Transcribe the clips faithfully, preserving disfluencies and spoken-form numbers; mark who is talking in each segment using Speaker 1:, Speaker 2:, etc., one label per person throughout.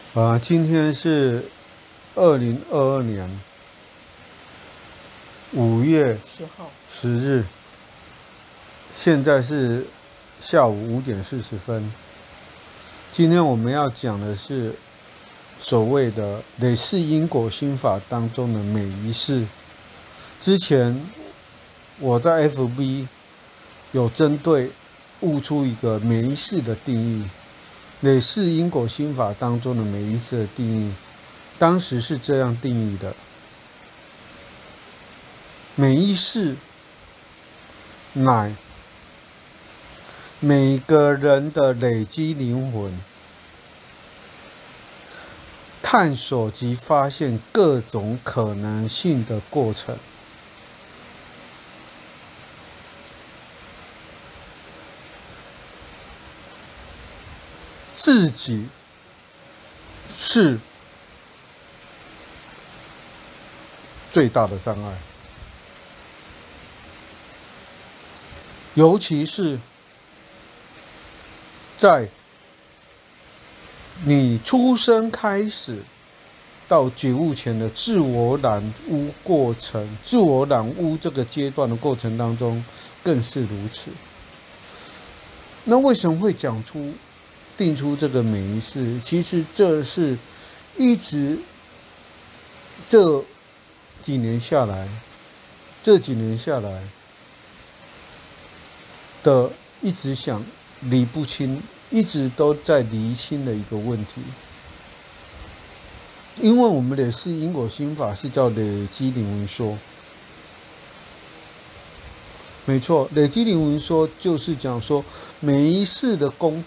Speaker 1: 啊，今天是二零二二年五月
Speaker 2: 十号
Speaker 1: 十日，现在是下午五点四十分。今天我们要讲的是所谓的累世因果心法当中的每一世。之前我在 F B 有针对悟出一个每一世的定义，累世因果心法当中的每一世的定义，当时是这样定义的：每一世乃每个人的累积灵魂探索及发现各种可能性的过程。自己是最大的障碍，尤其是在你出生开始到觉悟前的自我染污过程，自我染污这个阶段的过程当中，更是如此。那为什么会讲出定出这个每一世？其实这是一直这几年下来，这几年下来的一直想理不清，一直都在厘清的一个问题。因为我们累世因果心法是叫累积灵魂说，没错，累积灵魂说就是讲说每一世的功。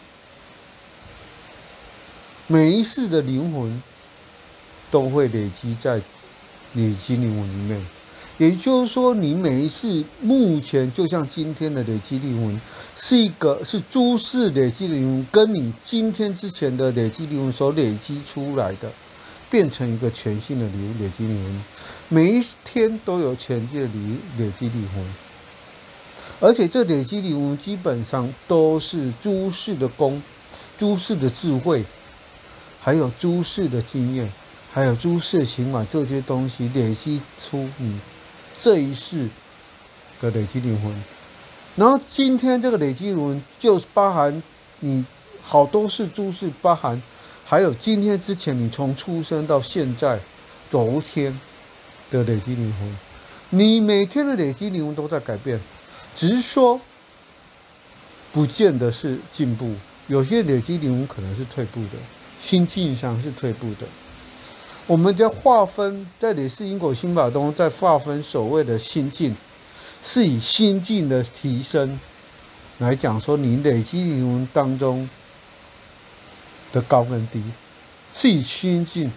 Speaker 1: 每一世的灵魂都会累积在累积灵魂里面，也就是说，你每一世目前就像今天的累积灵魂，是一个是诸世累积灵魂，跟你今天之前的累积灵魂所累积出来的，变成一个全新的累积灵魂。每一天都有全新的累积灵魂，而且这累积灵魂基本上都是诸世的功、诸世的智慧。还有诸世的经验，还有诸世的情感，这些东西累积出你这一世的累积灵魂。然后今天这个累积灵魂就包含你好多世诸世，包含还有今天之前你从出生到现在昨天的累积灵魂。你每天的累积灵魂都在改变，只是说不见得是进步，有些累积灵魂可能是退步的。心境上是退步的。我们在划分，在累世因果心法中，在划分所谓的心境，是以心境的提升来讲说你累积灵魂当中的高跟低，是以心境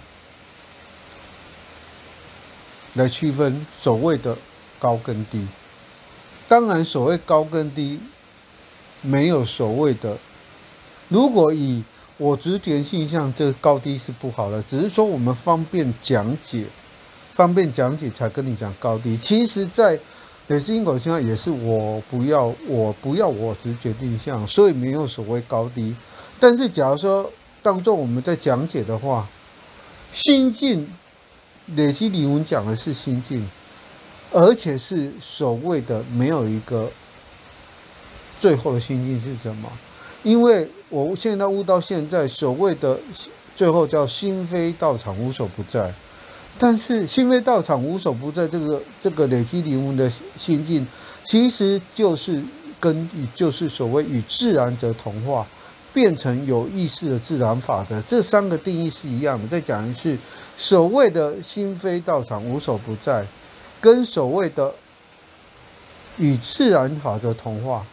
Speaker 1: 来区分所谓的高跟低。当然，所谓高跟低，没有所谓的，如果以我直觉性向，这个高低是不好的，只是说我们方便讲解，方便讲解才跟你讲高低。其实，在累世因果心法也是我不要，我不要我直觉定向，所以没有所谓高低。但是，假如说当中我们在讲解的话，心境累积灵魂讲的是心境，而且是所谓的没有一个最后的心境是什么？因为我现在悟到现在，所谓的最后叫心非道场无所不在，但是心非道场无所不在这个这个累积灵魂的心境，其实就是跟就是所谓与自然则同化，变成有意识的自然法则，这三个定义是一样的。再讲一次，所谓的心非道场无所不在，跟所谓的与自然法则同化，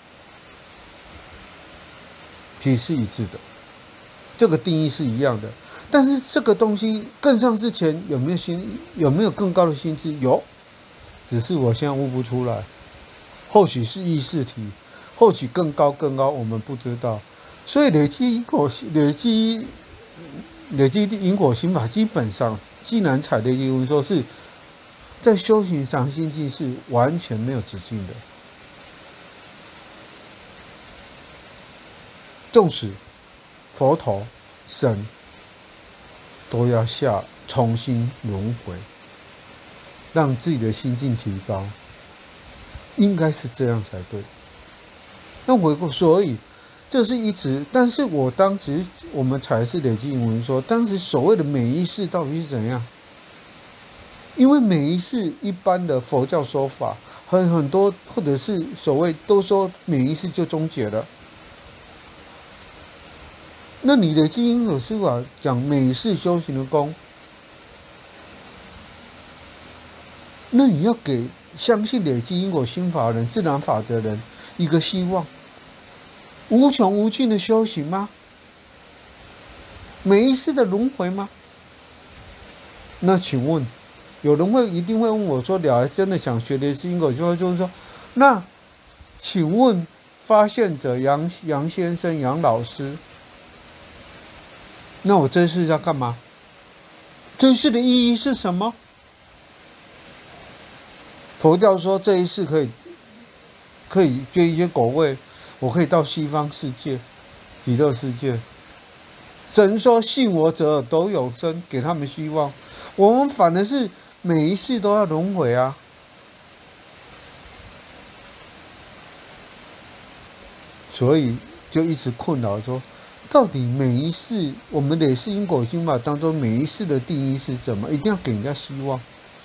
Speaker 1: 其实是一致的，这个定义是一样的。但是这个东西更上之前有没有心，有没有更高的心智？有，只是我现在悟不出来。或许是意识体，或许更高更高，我们不知道。所以累积因果，累积累积因果心法，基本上既然采累积，我们说是在修行上心境是完全没有止境的。纵使佛陀、神都要下重新轮回，让自己的心境提高，应该是这样才对。那回过，所以这是一直，但是我当时我们才是累积引文说，当时所谓的每一世到底是怎样？因为每一世一般的佛教说法，很很多或者是所谓都说每一世就终结了。那你累积因果师法讲每一世修行的功，那你要给相信累积因果心法的人、自然法则的人一个希望，无穷无尽的修行吗？每一世的轮回吗？那请问，有人会一定会问我说：“了还真的想学累积因果心法，就是说，那请问发现者杨杨先生、杨老师，那我这次要干嘛？这一世的意义是什么？”佛教说这一世可以可以接一些果位，我可以到西方世界、极乐世界。神说信我者都有生，给他们希望。我们反而是每一世都要轮回啊。所以就一直困扰说，到底每一世我们累世因果心法当中每一世的定义是什么？一定要给人家希望。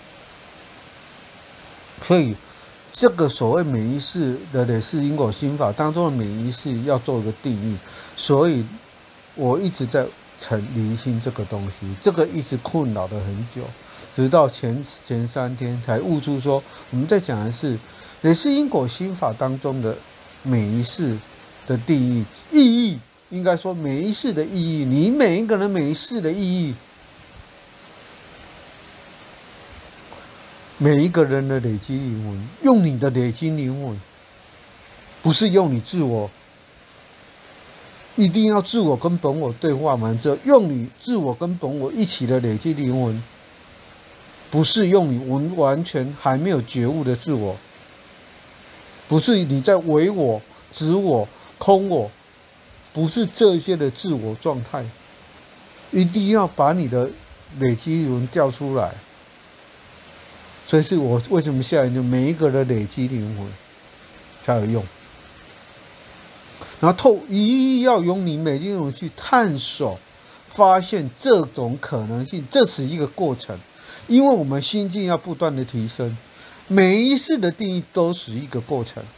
Speaker 1: 所以，这个所谓每一世的累世因果心法当中的每一世要做一个定义，所以我一直在澄厘清这个东西，这个一直困扰了很久，直到前前三天才悟出说，我们在讲的是累世因果心法当中的每一世的定义意义，应该说每一世的意义，你每一个人每一世的意义。每一个人的累积灵魂，用你的累积灵魂，不是用你自我，一定要自我跟本我对话完之后，用你自我跟本我一起的累积灵魂，不是用你完完全还没有觉悟的自我，不是你在唯我、执我、空我，不是这些的自我状态，一定要把你的累积灵魂调出来。所以是我为什么下来就每一个的累积灵魂才有用，然后透一一要用你每一个灵魂去探索、发现这种可能性，这是一个过程，因为我们心境要不断的提升，每一世的定义都是一个过程。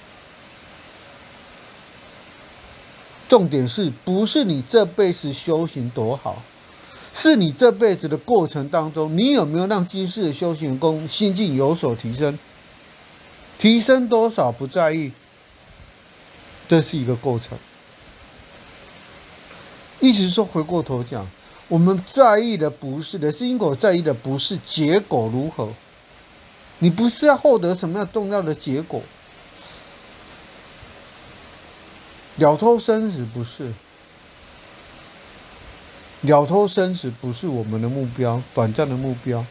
Speaker 1: 重点是不是你这辈子修行多好？是你这辈子的过程当中，你有没有让今世的修行功心境有所提升？提升多少不在意，这是一个过程。意思是说，回过头讲，我们在意的不是的是因果，在意的不是结果如何，你不是要获得什么样重要的结果，了脱生死不是。了脱生死不是我们的目标，短暂的目标。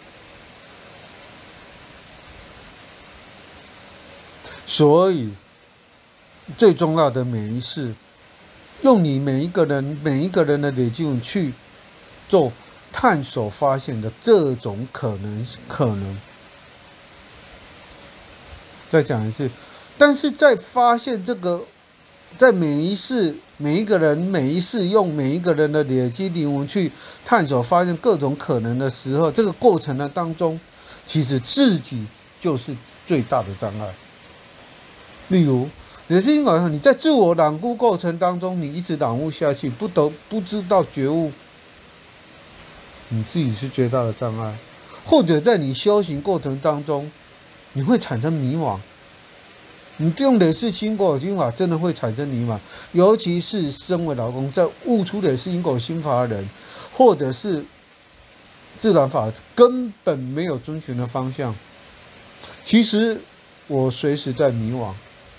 Speaker 1: 所以，最重要的每一世，用你每一个人、每一个人的累积去做探索、发现的这种可能可能。再讲一次，但是在发现这个，在每一世。每一个人每一世用每一个人的累积灵魂去探索发现各种可能的时候，这个过程的当中，其实自己就是最大的障碍。例如，累积因果，你在自我染污过程当中，你一直染污下去，不得不知道觉悟，你自己是最大的障碍。或者在你修行过程当中，你会产生迷惘。你用累世因果心法真的会产生迷茫，尤其是身为老公在悟出累世因果心法的人，或者是自然法根本没有遵循的方向。其实我随时在迷惘，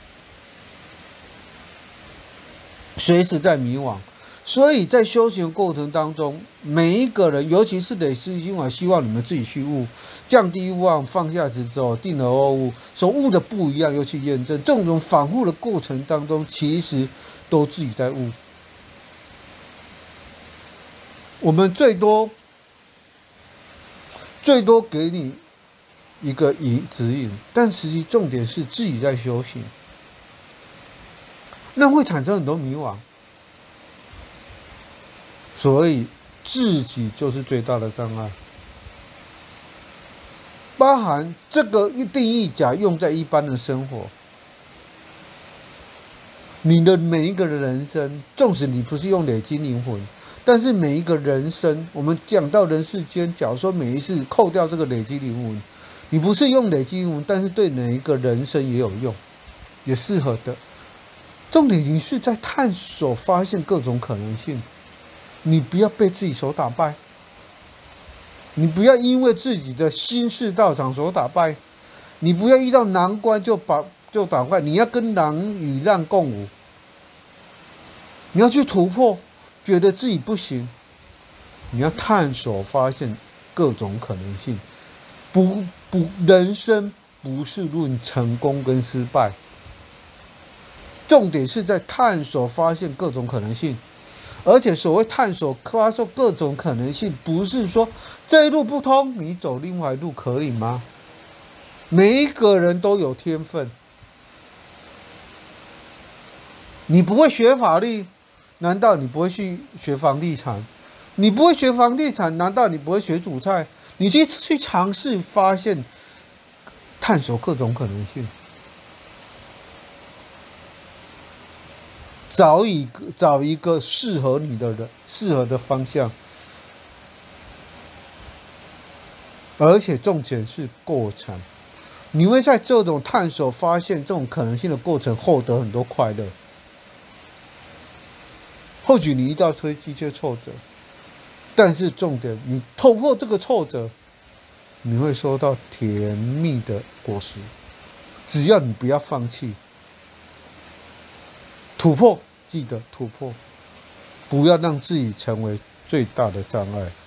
Speaker 1: 随时在迷惘。所以在修行过程当中，每一个人，尤其是累世因果，希望你们自己去悟，降低欲望，放下执着，定而后悟。所悟的不一样，又去验证，这种反复的过程当中，其实都自己在悟。 我们最多最多给你一个引指引，但实际重点是自己在修行，那会产生很多迷惘，所以自己就是最大的障碍。包含这个定义，假用在一般的生活，你的每一个人生，纵使你不是用累积灵魂，但是每一个人生，我们讲到人世间，假如说每一次扣掉这个累积灵魂，你不是用累积灵魂，但是对每一个人生也有用，也适合的。重点你是在探索，发现各种可能性，你不要被自己所打败。你不要因为自己的心事道场所打败，你不要遇到难关就把就打败，你要跟难与难共舞，你要去突破，觉得自己不行，你要探索发现各种可能性。不不，人生不是论成功跟失败，重点是在探索发现各种可能性。而且所谓探索发现各种可能性，不是说这一路不通，你走另外一路可以吗？每一个人都有天分，你不会学法律，难道你不会去学房地产？你不会学房地产，难道你不会学煮菜？你去去尝试发现、探索各种可能性。找一个找一个适合你的人，适合的方向，而且重点是过程。你会在这种探索、发现这种可能性的过程，获得很多快乐。或许你遇到一些挫折，但是重点，你透过这个挫折，你会收到甜蜜的果实。只要你不要放弃。突破，记得突破，不要让自己成为最大的障碍。